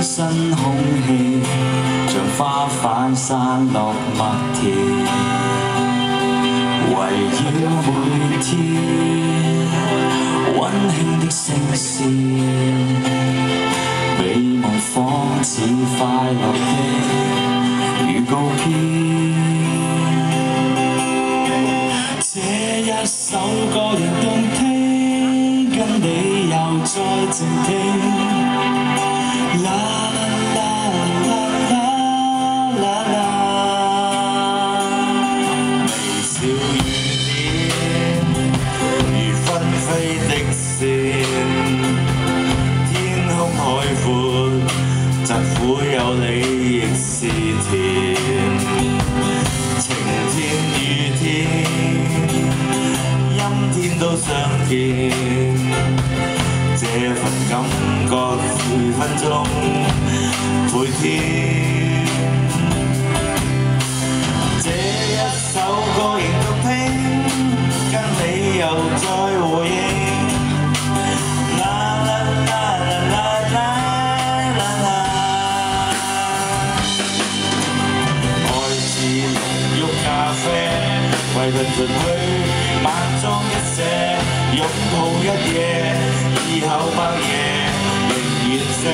新空氣，像花瓣散落麥田，圍繞每天溫馨的聲線，美夢仿似快樂的預告片。這一首歌亦動聽，跟你又再靜聽。 啦啦啦啦啦啦，微笑雨點如紛飛的線，天空海闊，疾苦有你亦是甜，晴天雨天，陰天都相見。 這份感覺每分鐘每天，這一首歌仍動聽，跟你又再回應。啦啦啦啦啦啦啦，愛是濃郁咖啡，為困進去晚裝一些，擁抱一夜。 以後白夜仍然寫，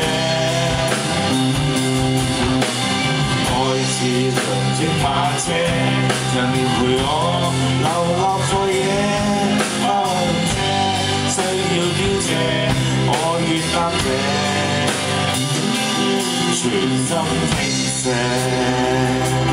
愛是良跡馬車，長年陪我流落在野，花紅車需要凋謝，我願答謝，全心傾瀉。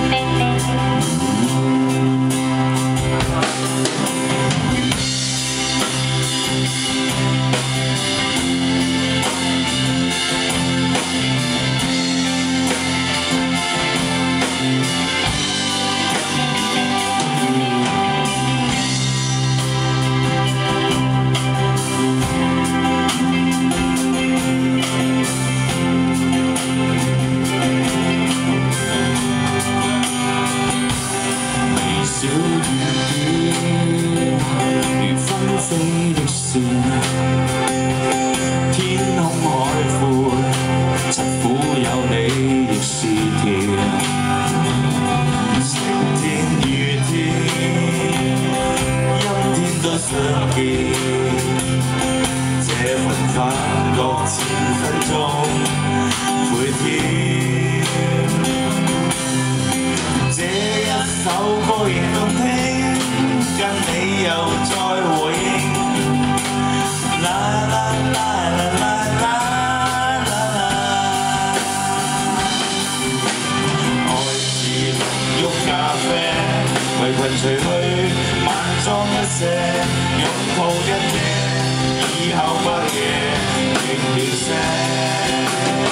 小雨點如紛飛的線，天空海闊，疾苦有你亦是甜。晴天雨天，陰天都相見，這份感覺前分鐘每天。 這一首歌仍動聽，跟你又再回應。啦啦啦啦啦啦啦啦，愛是濃郁咖啡，為群除去晚裝一些，擁抱一夜，以後白夜仍描寫。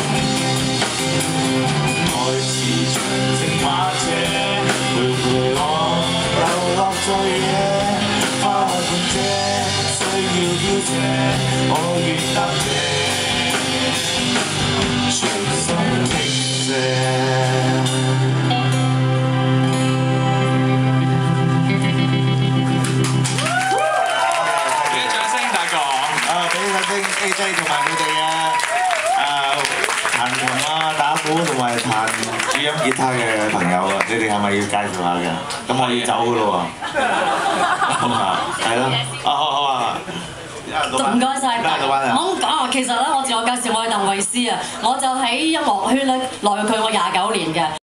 愛是長征馬車，陪我流落在野，花伴遮，需要凋謝，我願答謝，全心傾瀉。俾啲掌聲，大哥！俾啲掌聲 AJ 同埋佢哋彈琴啊、打鼓同埋彈主音吉他嘅朋友啊，你哋係咪要介紹下嘅？咁我要走噶咯喎，係咯，好啊， 唔該晒。我講啊，其實咧，我自我介紹，我係鄧慧思啊，我就喺音樂圈咧，來佢我29年嘅。